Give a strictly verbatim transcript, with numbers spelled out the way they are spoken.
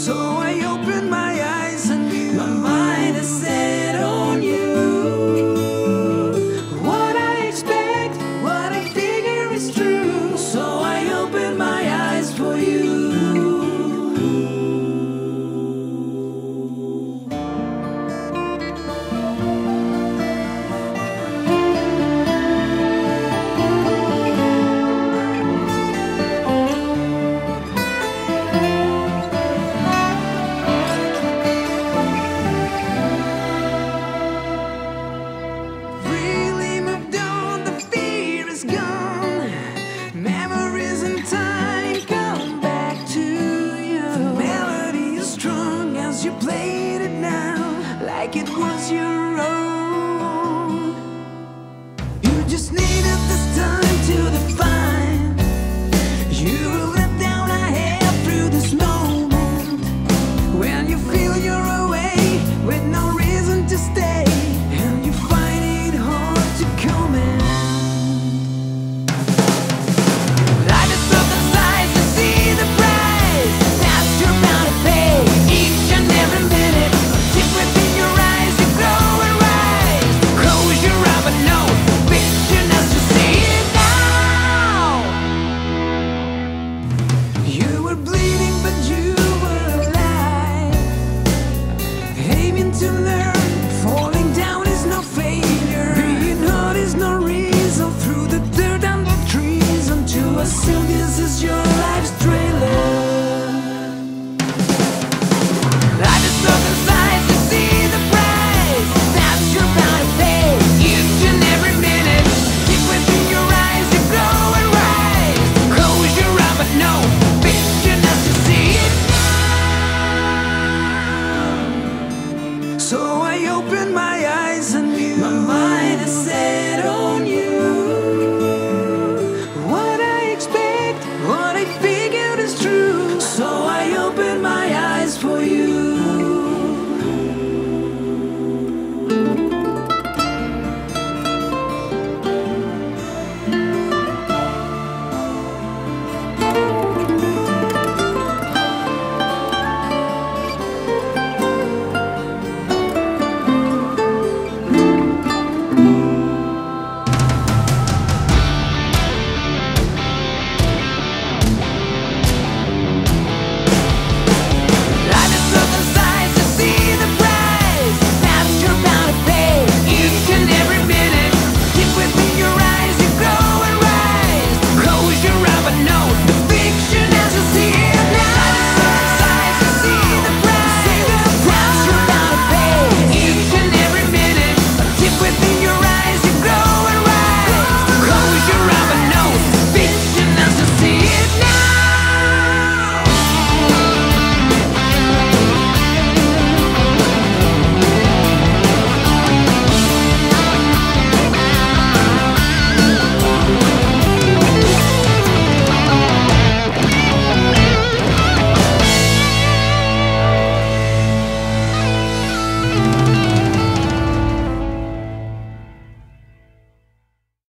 So I open my eyes and you, my mind is set on you. What I expect, what I figure is true. So I open my eyes for you. Memories and time come back to you. The melody is strong as you played it now, like it was your